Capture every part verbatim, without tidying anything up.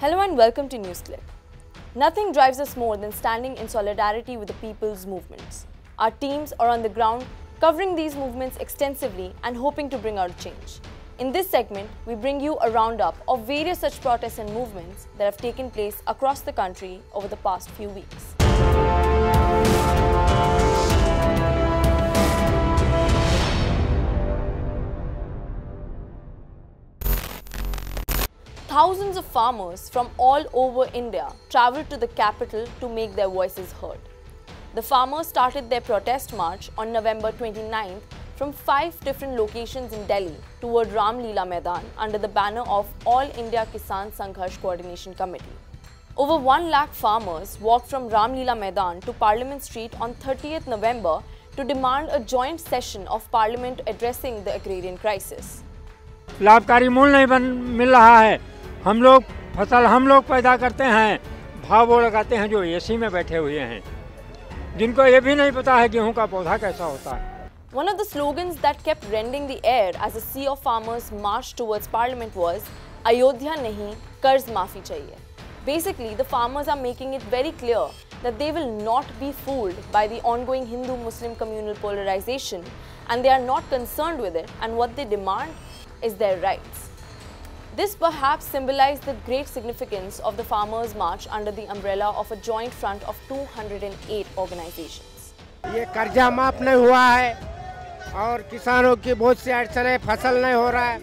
Hello and welcome to Newsclip. Nothing drives us more than standing in solidarity with the people's movements. Our teams are on the ground covering these movements extensively and hoping to bring out change. In this segment, we bring you a roundup of various such protests and movements that have taken place across the country over the past few weeks. Thousands of farmers from all over India travelled to the capital to make their voices heard. The farmers started their protest march on November twenty-ninth from five different locations in Delhi toward Ram Leela Maidan under the banner of All India Kisan Sangharsh Coordination Committee. Over one lakh farmers walked from Ram Leela Maidan to Parliament Street on thirtieth November to demand a joint session of Parliament addressing the agrarian crisis. लाभकारी मूल्य नहीं बन मिल रहा है। हम लोग फसल हम लोग पैदा करते हैं, भाव वो लगाते हैं जो एसी में बैठे हुए हैं, जिनको ये भी नहीं पता है गेहूं का पौधा कैसा होता है। One of the slogans that kept rending the air as a sea of farmers marched towards Parliament was Ayodhya nahi, Karz maafi chahiye. Basically, the farmers are making it very clear that they will not be fooled by the ongoing Hindu-Muslim communal polarization, and they are not concerned with it, and what they demand is their rights. This perhaps symbolized the great significance of the farmers' march under the umbrella of a joint front of two hundred eight organizations. ये कर्जा माफ नहीं हुआ है और किसानों की बहुत सी अड़चन है, फसल नहीं हो रहा है,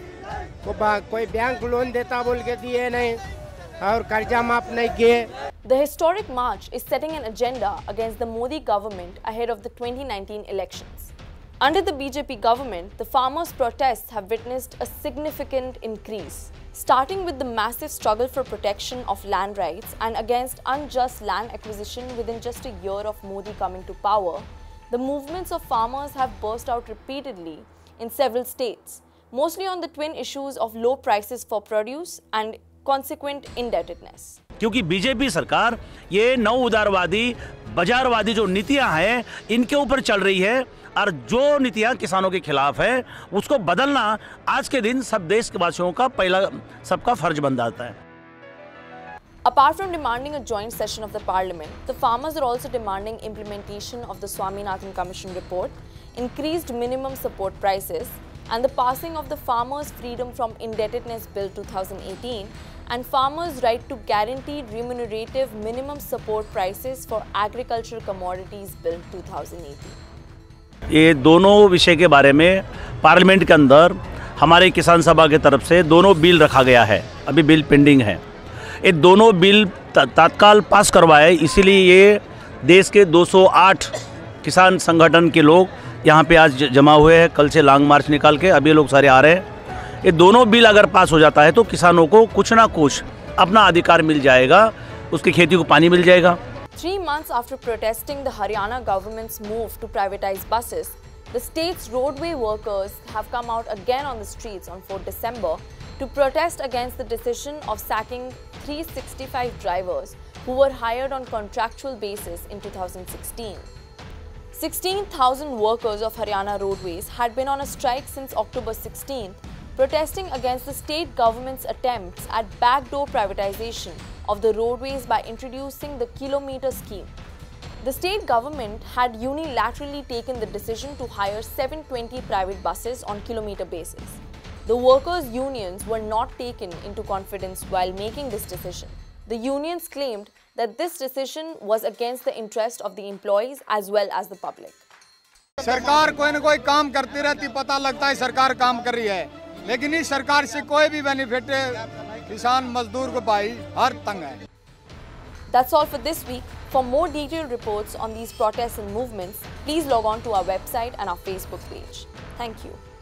कोई बैंक लोन देता बोल के दिए नहीं और कर्जा माफ नहीं किए. The historic march is setting an agenda against the Modi government ahead of the twenty nineteen elections. Under the B J P government, the farmers' protests have witnessed a significant increase, starting with the massive struggle for protection of land rights and against unjust land acquisition within just a year of Modi coming to power. The movements of farmers have burst out repeatedly in several states, mostly on the twin issues of low prices for produce and consequent indebtedness. क्योंकि BJP सरकार ये नव उदारवादी बाजारवादी जो नीतियां हैं इनके ऊपर चल रही है और जो नीतियां किसानों के खिलाफ है उसको बदलना आज के दिन सब देश के वासियों का पहला सबका फर्ज बन जाता है. Apart from demanding a joint session of the parliament, the farmers are also demanding implementation of the Swaminathan Commission report, increased minimum support prices, and the passing of the Farmers' Freedom from Indebtedness Bill two thousand eighteen and Farmers' Right to Guaranteed Remunerative Minimum Support Prices for Agricultural Commodities Bill two thousand eighteen. ये दोनों विषय के बारे में parliament के अंदर हमारे किसान सभा की तरफ से दोनों बिल रखा गया है, अभी बिल पेंडिंग है. ये दोनों बिल तत्काल पास करवाए, इसीलिए ये देश के दो सौ आठ किसान संगठन के लोग यहाँ पे आज जमा हुए हैं. कल से लॉन्ग मार्च निकाल के अभी लोग सारे आ रहे हैं. ये दोनों बिल अगर पास हो जाता है तो किसानों को कुछ ना कुछ अपना अधिकार मिल जाएगा, उसकी खेती को पानी मिल जाएगा. Three months after protesting the Haryana government's move to privatize buses, the state's roadway workers have come out again on the streets on fourth December to protest against the decision of sacking three hundred sixty-five drivers who were hired on contractual basis in two thousand sixteen. sixteen thousand workers of Haryana Roadways had been on a strike since October sixteenth, protesting against the state government's attempts at backdoor privatization of the roadways by introducing the kilometer scheme. The state government had unilaterally taken the decision to hire seven hundred twenty private buses on kilometer basis. The workers' unions were not taken into confidence while making this decision. The unions claimed that this decision was against the interest of the employees as well as the public. सरकार कोई न कोई काम करती रहती, पता लगता है सरकार काम कर रही है, लेकिन इस सरकार से कोई भी बेनिफिट किसान मजदूर को भाई हर तंग है. That's all for this week. For more detailed reports on these protests and movements, please log on to our website and our Facebook page. Thank you.